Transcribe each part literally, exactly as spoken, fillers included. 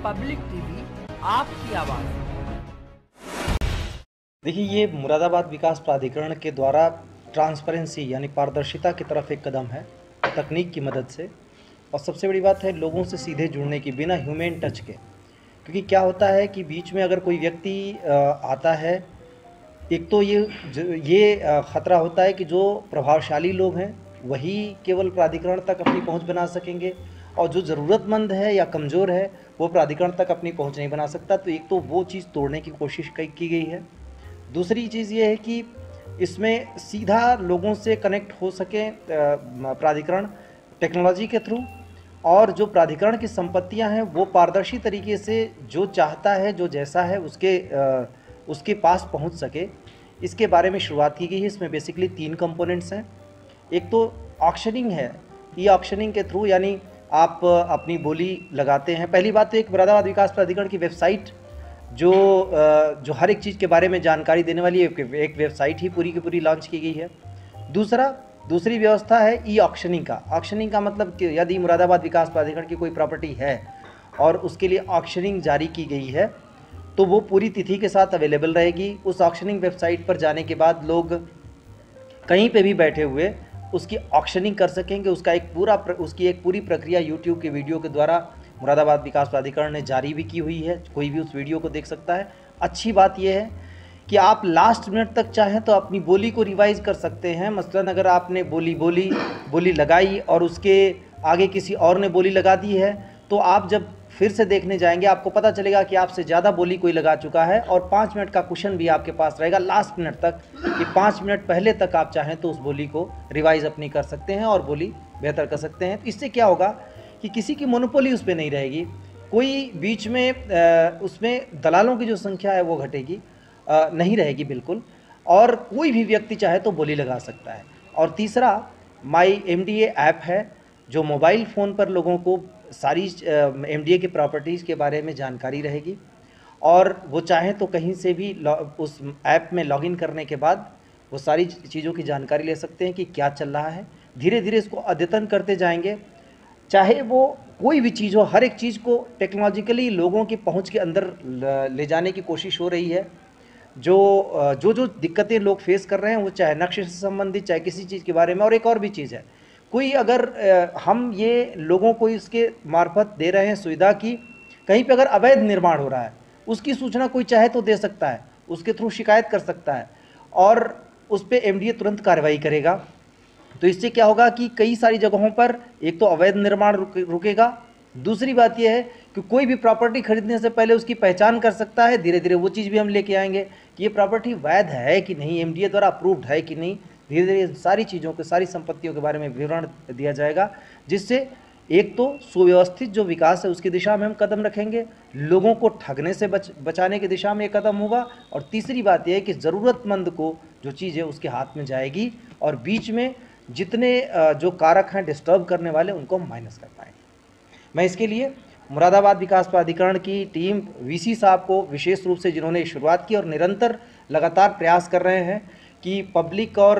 Public TV आपकी आवाज़। देखिए, ये मुरादाबाद विकास प्राधिकरण के द्वारा ट्रांसपेरेंसी यानी पारदर्शिता की तरफ एक कदम है तकनीक की मदद से। और सबसे बड़ी बात है लोगों से सीधे जुड़ने की, बिना ह्यूमन टच के। क्योंकि क्या होता है कि बीच में अगर कोई व्यक्ति आता है, एक तो ये ये ख़तरा होता है कि जो प्रभावशाली लोग हैं वही केवल प्राधिकरण तक अपनी पहुंच बना सकेंगे, और जो ज़रूरतमंद है या कमज़ोर है वो प्राधिकरण तक अपनी पहुंच नहीं बना सकता। तो एक तो वो चीज़ तोड़ने की कोशिश की गई है। दूसरी चीज़ ये है कि इसमें सीधा लोगों से कनेक्ट हो सके प्राधिकरण टेक्नोलॉजी के थ्रू, और जो प्राधिकरण की संपत्तियां हैं वो पारदर्शी तरीके से जो चाहता है, जो जैसा है, उसके उसके पास पहुंच सके। इसके बारे में शुरुआत की गई है। इसमें बेसिकली तीन कंपोनेंट्स हैं। एक तो ऑक्शनिंग है। ई ऑक्शनिंग के थ्रू यानी आप अपनी बोली लगाते हैं। पहली बात तो एक मुरादाबाद विकास प्राधिकरण की वेबसाइट जो जो हर एक चीज़ के बारे में जानकारी देने वाली एक, एक वेबसाइट ही पूरी की पूरी लॉन्च की गई है। दूसरा दूसरी व्यवस्था है ई ऑक्शनिंग का। ऑक्शनिंग का मतलब कि यदि मुरादाबाद विकास प्राधिकरण की कोई प्रॉपर्टी है और उसके लिए ऑक्शनिंग जारी की गई है तो वो पूरी तिथि के साथ अवेलेबल रहेगी। उस ऑक्शनिंग वेबसाइट पर जाने के बाद लोग कहीं पे भी बैठे हुए उसकी ऑक्शनिंग कर सकेंगे। उसका एक पूरा उसकी एक पूरी प्रक्रिया यूट्यूब के वीडियो के द्वारा मुरादाबाद विकास प्राधिकरण ने जारी भी की हुई है। कोई भी उस वीडियो को देख सकता है। अच्छी बात यह है कि आप लास्ट मिनट तक चाहें तो अपनी बोली को रिवाइज़ कर सकते हैं। मसलन अगर आपने बोली बोली बोली लगाई और उसके आगे किसी और ने बोली लगा दी है, तो आप जब फिर से देखने जाएंगे आपको पता चलेगा कि आपसे ज़्यादा बोली कोई लगा चुका है, और पाँच मिनट का क्वेश्चन भी आपके पास रहेगा लास्ट मिनट तक कि पाँच मिनट पहले तक आप चाहें तो उस बोली को रिवाइज़ अपनी कर सकते हैं और बोली बेहतर कर सकते हैं। तो इससे क्या होगा कि किसी की मोनोपोली उस पर नहीं रहेगी। कोई बीच में उसमें दलालों की जो संख्या है वो घटेगी नहीं रहेगी बिल्कुल, और कोई भी व्यक्ति चाहे तो बोली लगा सकता है। और तीसरा my M D A app है जो मोबाइल फ़ोन पर लोगों को सारी एम डी ए की प्रॉपर्टीज़ के बारे में जानकारी रहेगी, और वो चाहें तो कहीं से भी उस ऐप में लॉगिन करने के बाद वो सारी चीज़ों की जानकारी ले सकते हैं कि क्या चल रहा है। धीरे धीरे इसको अद्यतन करते जाएंगे। चाहे वो कोई भी चीज़ हो, हर एक चीज़ को टेक्नोलॉजिकली लोगों की पहुंच के अंदर ले जाने की कोशिश हो रही है। जो जो जो दिक्कतें लोग फेस कर रहे हैं वो चाहे नक्शे से संबंधित, चाहे किसी चीज़ के बारे में। और एक और भी चीज़ है, कोई अगर हम ये लोगों को इसके मार्फत दे रहे हैं सुविधा की, कहीं पे अगर अवैध निर्माण हो रहा है उसकी सूचना कोई चाहे तो दे सकता है, उसके थ्रू शिकायत कर सकता है और उस पर एम डी ए तुरंत कार्रवाई करेगा। तो इससे क्या होगा कि कई सारी जगहों पर एक तो अवैध निर्माण रुके, रुकेगा। दूसरी बात यह है कि कोई भी प्रॉपर्टी खरीदने से पहले उसकी पहचान कर सकता है। धीरे धीरे वो चीज़ भी हम लेके आएंगे कि ये प्रॉपर्टी वैध है कि नहीं, एम डी ए द्वारा अप्रूव्ड है कि नहीं। धीरे धीरे सारी चीज़ों के, सारी संपत्तियों के बारे में विवरण दिया जाएगा, जिससे एक तो सुव्यवस्थित जो विकास है उसकी दिशा में हम कदम रखेंगे, लोगों को ठगने से बच बचाने की दिशा में एक कदम होगा, और तीसरी बात यह है कि ज़रूरतमंद को जो चीज़ है उसके हाथ में जाएगी, और बीच में जितने जो कारक हैं डिस्टर्ब करने वाले उनको हम माइनस कर पाएंगे। मैं इसके लिए मुरादाबाद विकास प्राधिकरण की टीम, वीसी साहब को विशेष रूप से जिन्होंने शुरुआत की और निरंतर लगातार प्रयास कर रहे हैं कि पब्लिक और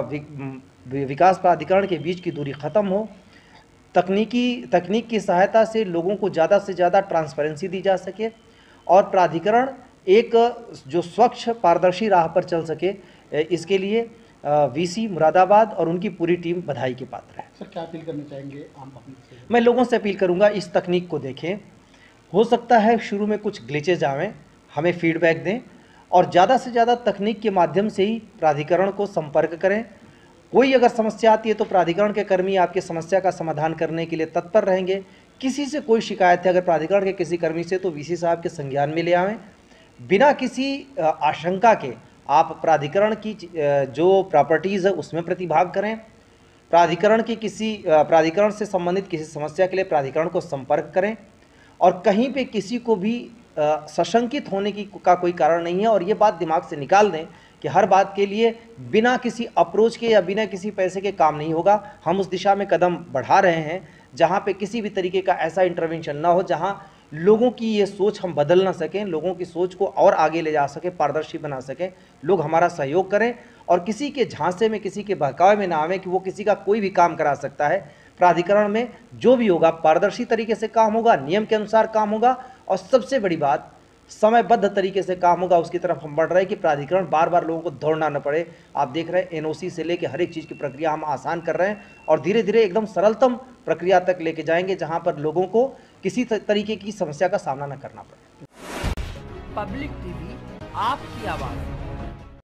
विकास प्राधिकरण के बीच की दूरी ख़त्म हो। तकनीकी तकनीक की सहायता से लोगों को ज़्यादा से ज़्यादा ट्रांसपेरेंसी दी जा सके और प्राधिकरण एक जो स्वच्छ पारदर्शी राह पर चल सके, इसके लिए वीसी मुरादाबाद और उनकी पूरी टीम बधाई के पात्र है। सर, क्या अपील करना चाहेंगे आम पब्लिक से? मैं लोगों से अपील करूंगा इस तकनीक को देखें। हो सकता है शुरू में कुछ ग्लिचेज आवें, हमें फीडबैक दें, और ज़्यादा से ज़्यादा तकनीक के माध्यम से ही प्राधिकरण को संपर्क करें। कोई अगर समस्या आती है तो प्राधिकरण के कर्मी आपकी समस्या का समाधान करने के लिए तत्पर रहेंगे। किसी से कोई शिकायत है अगर प्राधिकरण के किसी कर्मी से, तो वीसी साहब के संज्ञान में ले आवें। बिना किसी आशंका के आप प्राधिकरण की जो प्रॉपर्टीज़ है उसमें प्रतिभाग करें। प्राधिकरण की किसी प्राधिकरण से संबंधित किसी समस्या के लिए प्राधिकरण को संपर्क करें, और कहीं पे किसी को भी सशंकित होने की का कोई कारण नहीं है। और ये बात दिमाग से निकाल दें कि हर बात के लिए बिना किसी अप्रोच के या बिना किसी पैसे के काम नहीं होगा। हम उस दिशा में कदम बढ़ा रहे हैं जहाँ पे किसी भी तरीके का ऐसा इंटरवेंशन ना हो जहाँ लोगों की ये सोच हम बदल ना सकें, लोगों की सोच को और आगे ले जा सकें, पारदर्शी बना सकें। लोग हमारा सहयोग करें और किसी के झांसे में, किसी के बहकावे में ना आवें कि वो किसी का कोई भी काम करा सकता है। प्राधिकरण में जो भी होगा पारदर्शी तरीके से काम होगा, नियम के अनुसार काम होगा, और सबसे बड़ी बात, समयबद्ध तरीके से काम होगा, उसकी तरफ हम बढ़ रहे हैं कि प्राधिकरण बार बार लोगों को दौड़ना न पड़े। आप देख रहे हैं एनओसी से लेकर हर एक चीज़ की प्रक्रिया हम आसान कर रहे हैं और धीरे धीरे एकदम सरलतम प्रक्रिया तक लेके जाएंगे, जहां पर लोगों को किसी तरीके की समस्या का सामना न करना पड़े। पब्लिक टीवी आपकी आवाज़।